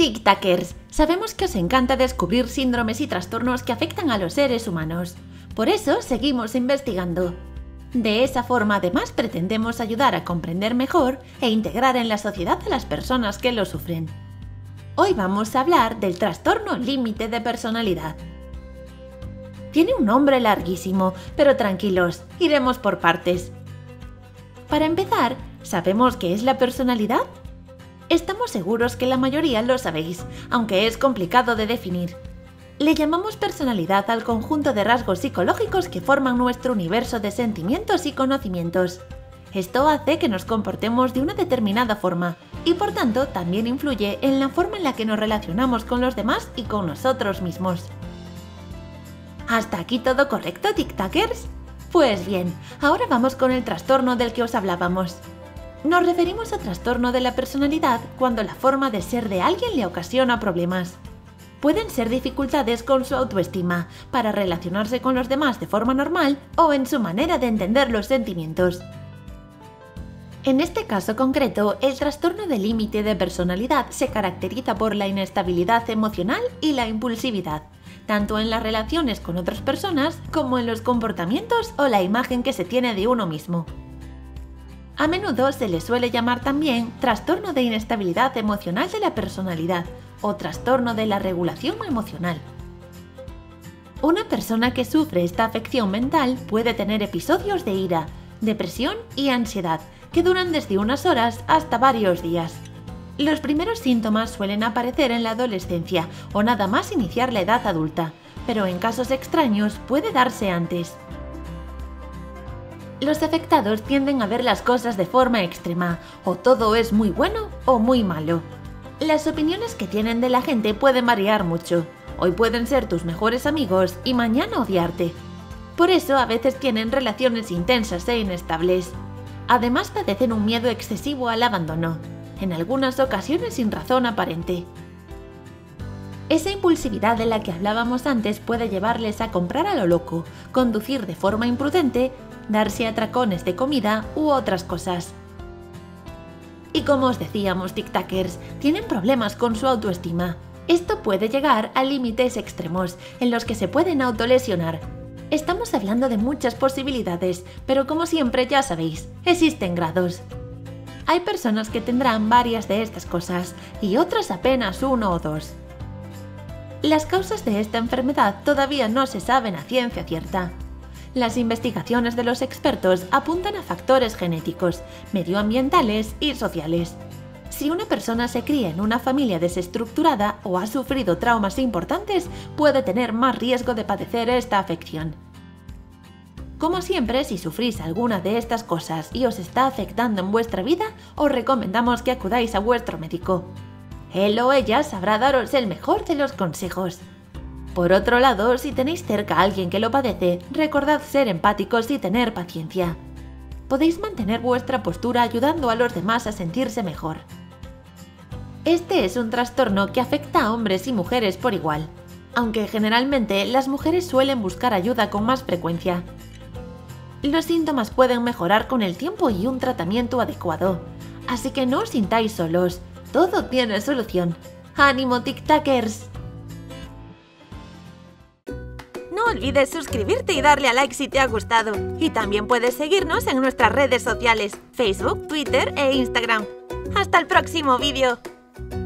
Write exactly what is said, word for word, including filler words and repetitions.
Tic-Takers, sabemos que os encanta descubrir síndromes y trastornos que afectan a los seres humanos. Por eso seguimos investigando. De esa forma, además, pretendemos ayudar a comprender mejor e integrar en la sociedad a las personas que lo sufren. Hoy vamos a hablar del trastorno límite de personalidad. Tiene un nombre larguísimo, pero tranquilos, iremos por partes. Para empezar, ¿sabemos qué es la personalidad? Estamos seguros que la mayoría lo sabéis, aunque es complicado de definir. Le llamamos personalidad al conjunto de rasgos psicológicos que forman nuestro universo de sentimientos y conocimientos. Esto hace que nos comportemos de una determinada forma y por tanto también influye en la forma en la que nos relacionamos con los demás y con nosotros mismos. ¿Hasta aquí todo correcto, Tic-Takers? Pues bien, ahora vamos con el trastorno del que os hablábamos. Nos referimos a trastorno de la personalidad cuando la forma de ser de alguien le ocasiona problemas. Pueden ser dificultades con su autoestima, para relacionarse con los demás de forma normal o en su manera de entender los sentimientos. En este caso concreto, el trastorno de límite de personalidad se caracteriza por la inestabilidad emocional y la impulsividad, tanto en las relaciones con otras personas como en los comportamientos o la imagen que se tiene de uno mismo. A menudo se le suele llamar también trastorno de inestabilidad emocional de la personalidad o trastorno de la regulación emocional. Una persona que sufre esta afección mental puede tener episodios de ira, depresión y ansiedad que duran desde unas horas hasta varios días. Los primeros síntomas suelen aparecer en la adolescencia o nada más iniciar la edad adulta, pero en casos extraños puede darse antes. Los afectados tienden a ver las cosas de forma extrema, o todo es muy bueno o muy malo. Las opiniones que tienen de la gente pueden variar mucho. Hoy pueden ser tus mejores amigos y mañana odiarte. Por eso a veces tienen relaciones intensas e inestables. Además padecen un miedo excesivo al abandono, en algunas ocasiones sin razón aparente. Esa impulsividad de la que hablábamos antes puede llevarles a comprar a lo loco, conducir de forma imprudente, darse atracones de comida u otras cosas. Y como os decíamos, Tic-Takers, tienen problemas con su autoestima. Esto puede llegar a límites extremos en los que se pueden autolesionar. Estamos hablando de muchas posibilidades, pero como siempre ya sabéis, existen grados. Hay personas que tendrán varias de estas cosas y otras apenas uno o dos. Las causas de esta enfermedad todavía no se saben a ciencia cierta. Las investigaciones de los expertos apuntan a factores genéticos, medioambientales y sociales. Si una persona se cría en una familia desestructurada o ha sufrido traumas importantes, puede tener más riesgo de padecer esta afección. Como siempre, si sufrís alguna de estas cosas y os está afectando en vuestra vida, os recomendamos que acudáis a vuestro médico. Él o ella sabrá daros el mejor de los consejos. Por otro lado, si tenéis cerca a alguien que lo padece, recordad ser empáticos y tener paciencia. Podéis mantener vuestra postura ayudando a los demás a sentirse mejor. Este es un trastorno que afecta a hombres y mujeres por igual, aunque generalmente las mujeres suelen buscar ayuda con más frecuencia. Los síntomas pueden mejorar con el tiempo y un tratamiento adecuado, así que no os sintáis solos, todo tiene solución. ¡Ánimo, Tic-Takers! No olvides suscribirte y darle a like si te ha gustado. Y también puedes seguirnos en nuestras redes sociales, Facebook, Twitter e Instagram. ¡Hasta el próximo vídeo!